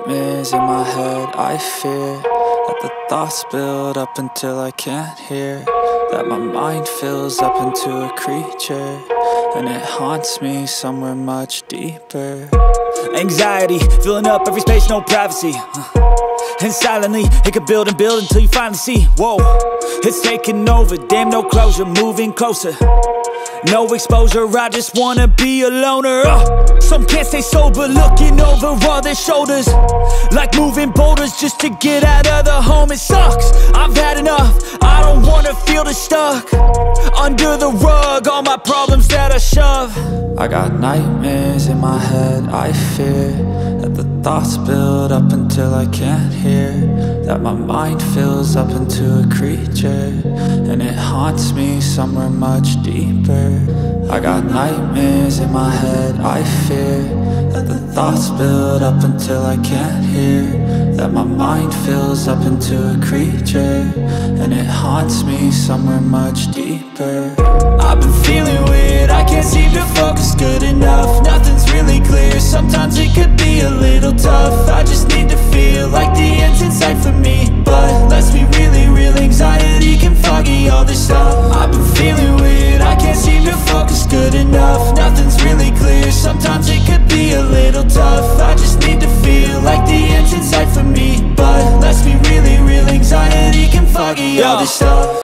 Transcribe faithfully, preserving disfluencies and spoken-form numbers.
nightmares in my head. I fear that the thoughts build up until I can't hear, that my mind fills up into a creature, and it haunts me somewhere much deeper. Anxiety, filling up every space, no privacy. And silently, it could build and build until you finally see, whoa, it's taking over, damn, no closure, moving closer. No exposure, I just wanna be a loner. uh, Some can't stay sober, looking over all their shoulders, like moving boulders just to get out of the home. It sucks, I've had enough, I don't wanna feel the stuck under the rug, all my problems that I shove. I got nightmares in my head. I fear that the thoughts build up until I can't hear, that my mind fills up into a creature, and it haunts me somewhere much deeper. I got nightmares in my head. I fear that the thoughts build up until I can't hear, that my mind fills up into a creature, and it haunts me somewhere much deeper. I've been feeling weird, I can't seem to focus good enough. Nothing's really clear, sometimes it could be a little tough. I just need to feel like the end's in sight for me, but let's be really real, anxiety can foggy all this stuff. I've been feeling weird, I can't seem to focus good enough. Nothing's really clear, sometimes it could be a little tough. I just need to feel like the end's in sight for me, but let's be really real, anxiety can foggy all this stuff.